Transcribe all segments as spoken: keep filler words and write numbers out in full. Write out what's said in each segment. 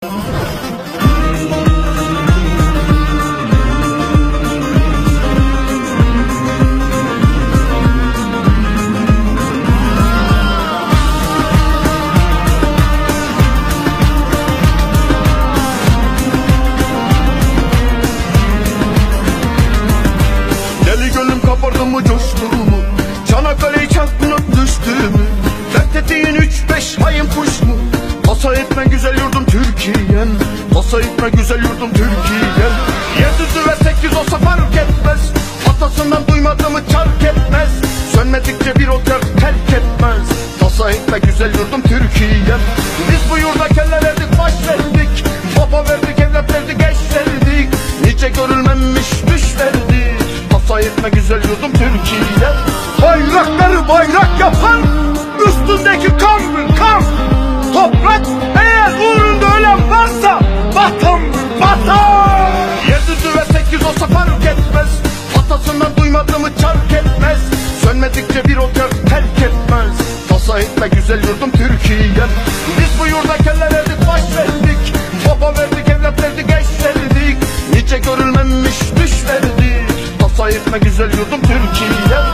Kapardım coşkumu, Çanakkale'yi çarpınıp düştüğümü. Dert ettiğin üç beş hayın kuş mu? Tasa etme güzel yurdum Türkiye'm, tasa etme güzel yurdum Türkiye'm. Yedi ve sekiz olsa fark etmez, atasından duymadığımı çark etmez. Sönmedikçe bir otel terk etmez, tasa etme güzel yurdum Türkiye'm. Biz bu yurda kelle verdik, baş verdik, baba verdik, evlat verdik, eş verdik. Nice görülmemiş düş verdik, tasa etme güzel yurdum Türkiye. Bayrakları bayrak yapan üstündeki kan kan toprak, eğer uğrunda ölen varsa vatan vatan. Yedi ve sekiz olsa fark etmez, atasından duymadığımı çark etmez. Sönmedikçe bir otel terk etmez, tasa etme güzel yurdum Türkiye. Biz bu yurda kelle verdik, baş verdik, baba verdik, evlat verdik, eş verdik. Nice görülmemiş düş verdik, tasa etme güzel yurdum Türkiye.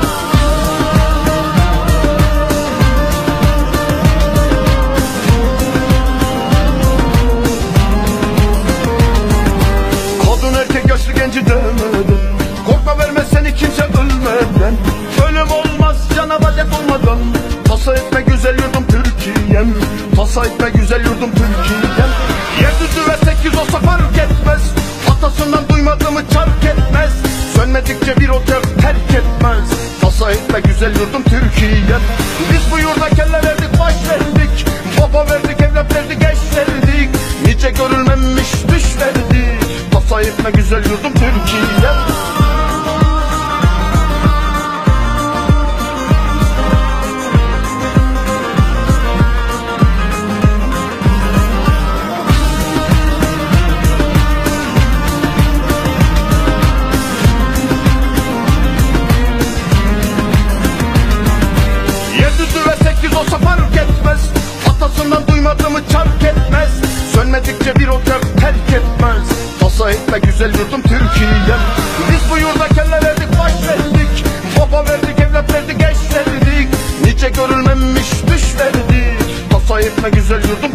Kadın erkek yaşlı genci demeden, korkma vermez seni kimse ölmeden. Ölüm olmaz canavar hep olmadan, tasa etme güzel yurdum Türkiye'm, tasa etme güzel yurdum Türkiye'm. Yedi ve sekiz olsa fark etmez, atasından duymadığımı çark etmez. Sönmedikçe bir otel terk etmez, tasa etme güzel yurdum Türkiye'm. Biz bu yurda kelle verdik, baş verdik, baba verdik, evlat verdik, eş verdik. Nice görülmemiş düş verdik, tasa etme güzel yurdum Türkiye'm. Olsa fark etmez, atasından duymadığımı çark etmez. Sönmedikçe bir otel terk etmez, tasa etme güzel yurdum Türkiye'm. Biz bu yurda kelle verdik, baş verdik, baba verdik, evlat verdik, eş verdik. Nice görülmemiş düş verdik, tasa etme güzel yurdum